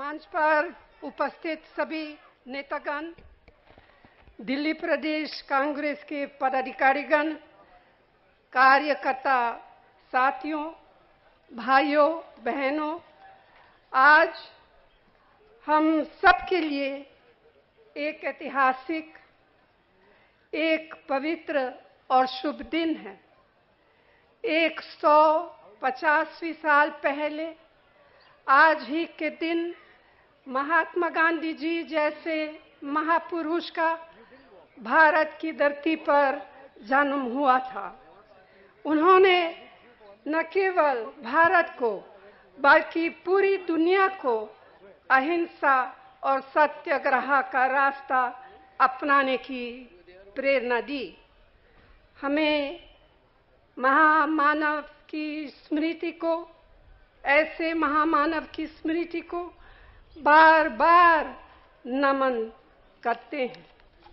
मंच पर उपस्थित सभी नेतागण, दिल्ली प्रदेश कांग्रेस के पदाधिकारीगण, कार्यकर्ता साथियों, भाइयों बहनों, आज हम सब के लिए एक ऐतिहासिक, एक पवित्र और शुभ दिन है। 150 साल पहले आज ही के दिन महात्मा गांधी जी जैसे महापुरुष का भारत की धरती पर जन्म हुआ था। उन्होंने न केवल भारत को बल्कि पूरी दुनिया को अहिंसा और सत्याग्रह का रास्ता अपनाने की प्रेरणा दी। हमें महामानव की स्मृति को, ऐसे महामानव की स्मृति को बार बार नमन करते हैं।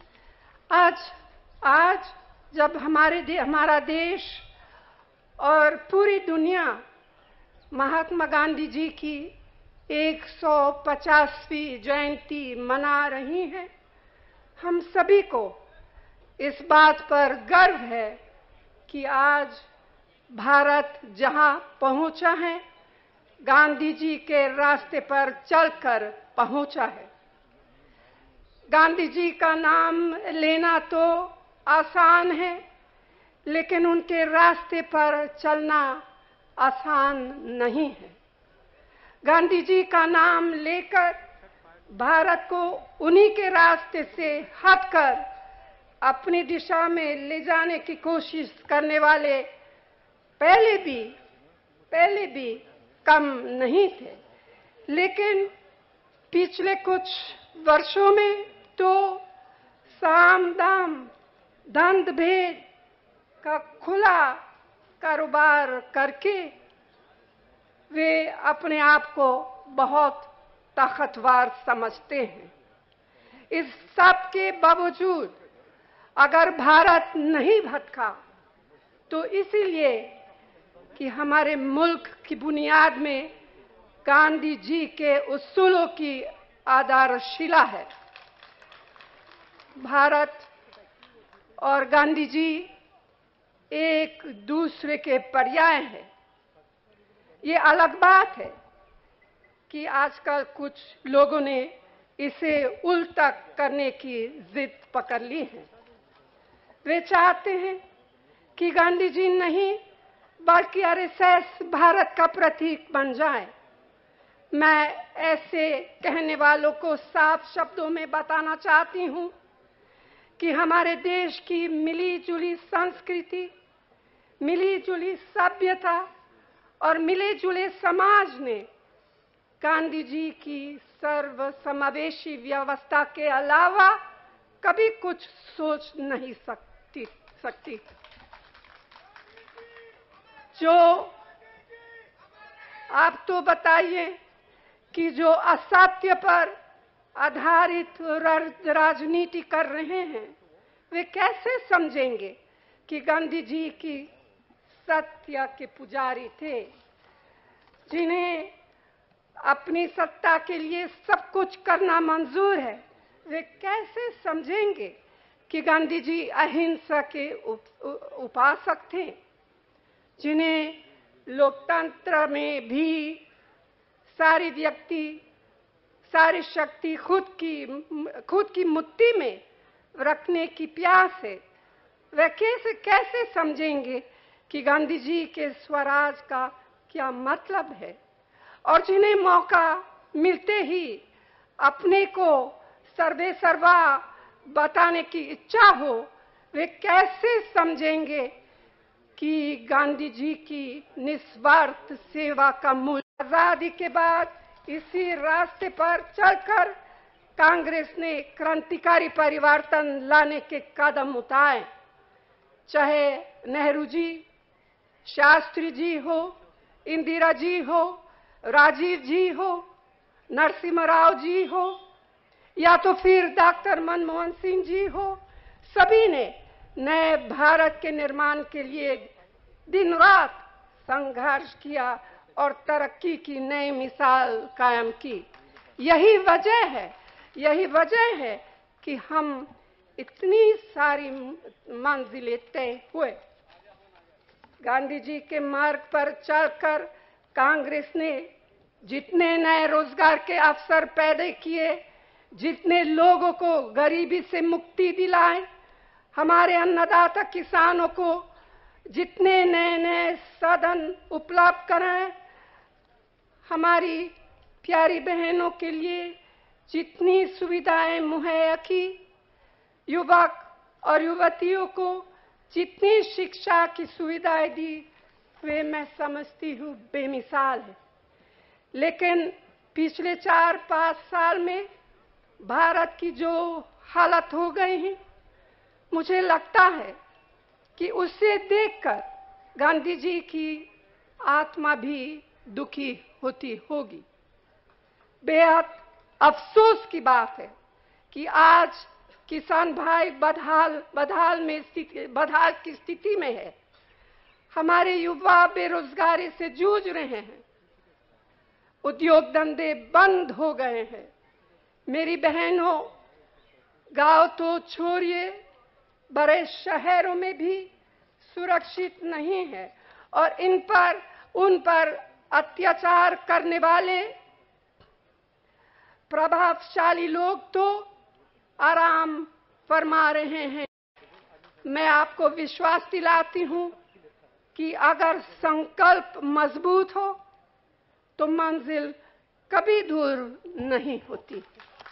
आज जब हमारा देश और पूरी दुनिया महात्मा गांधी जी की 150वीं जयंती मना रही है, हम सभी को इस बात पर गर्व है कि आज भारत जहां पहुंचा है, गांधी जी के रास्ते पर चलकर पहुंचा है। गांधी जी का नाम लेना तो आसान है, लेकिन उनके रास्ते पर चलना आसान नहीं है। गांधी जी का नाम लेकर भारत को उन्हीं के रास्ते से हटकर अपनी दिशा में ले जाने की कोशिश करने वाले पहले भी कम नहीं थे, लेकिन पिछले कुछ वर्षों में तो साम दाम दंड भेद का खुला कारोबार करके वे अपने आप को बहुत ताकतवर समझते हैं। इस सब के बावजूद अगर भारत नहीं भटका तो इसीलिए कि हमारे मुल्क की बुनियाद में गांधी जी के उसूलों की आधारशिला है। भारत और गांधी जी एक दूसरे के पर्याय हैं। ये अलग बात है कि आजकल कुछ लोगों ने इसे उल्टा करने की जिद पकड़ ली है। वे चाहते हैं कि गांधी जी नहीं बल्कि आरएसएस भारत का प्रतीक बन जाए। मैं ऐसे कहने वालों को साफ शब्दों में बताना चाहती हूं कि हमारे देश की मिली जुली संस्कृति, मिली जुली सभ्यता और मिले जुले समाज ने गांधी जी की सर्वसमावेशी व्यवस्था के अलावा कभी कुछ सोच नहीं सकती। जो आप तो बताइए कि जो असत्य पर आधारित राजनीति कर रहे हैं, वे कैसे समझेंगे कि गांधी जी की सत्य के पुजारी थे, जिन्हें अपनी सत्ता के लिए सब कुछ करना मंजूर है। वे कैसे समझेंगे कि गांधी जी अहिंसा के उपासक थे, जिन्हें लोकतंत्र में भी सारी शक्ति खुद की मुट्ठी में रखने की प्यास है। वे कैसे समझेंगे कि गांधी जी के स्वराज का क्या मतलब है, और जिन्हें मौका मिलते ही अपने को सर्वे सर्वा बताने की इच्छा हो, वे कैसे समझेंगे कि गांधी जी की निस्वार्थ सेवा का मूल्य। आजादी के बाद इसी रास्ते पर चलकर कांग्रेस ने क्रांतिकारी परिवर्तन लाने के कदम उठाए। चाहे नेहरू जी, शास्त्री जी हो, इंदिरा जी हो, राजीव जी हो, नरसिम्हा राव जी हो, या तो फिर डॉक्टर मनमोहन सिंह जी हो, सभी ने नए भारत के निर्माण के लिए दिन रात संघर्ष किया और तरक्की की नई मिसाल कायम की। यही वजह है कि हम इतनी सारी मंजिलें तय हुए। गांधी जी के मार्ग पर चलकर कांग्रेस ने जितने नए रोजगार के अवसर पैदा किए, जितने लोगों को गरीबी से मुक्ति दिलाए, हमारे अन्नदाता किसानों को जितने नए नए साधन उपलब्ध कराए, हमारी प्यारी बहनों के लिए जितनी सुविधाएं मुहैया की, युवक और युवतियों को जितनी शिक्षा की सुविधाएं दी, वे मैं समझती हूँ बेमिसाल है। लेकिन पिछले 4-5 साल में भारत की जो हालत हो गई है, मुझे लगता है कि उसे देखकर गांधी जी की आत्मा भी दुखी होती होगी। बेहद अफसोस की बात है कि आज किसान भाई बदहाल की स्थिति में है। हमारे युवा बेरोजगारी से जूझ रहे हैं, उद्योग धंधे बंद हो गए हैं। मेरी बहनों, गांव तो छोड़िए, बड़े शहरों में भी सुरक्षित नहीं है और उन पर अत्याचार करने वाले प्रभावशाली लोग तो आराम फरमा रहे हैं। मैं आपको विश्वास दिलाती हूं कि अगर संकल्प मजबूत हो तो मंजिल कभी दूर नहीं होती।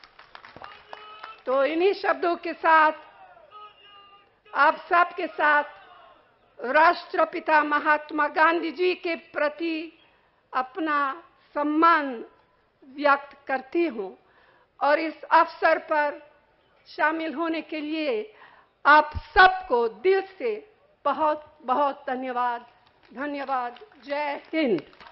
तो इन्हीं शब्दों के साथ आप सबके साथ राष्ट्रपिता महात्मा गांधी जी के प्रति अपना सम्मान व्यक्त करती हूं और इस अवसर पर शामिल होने के लिए आप सबको दिल से बहुत बहुत धन्यवाद। जय हिंद।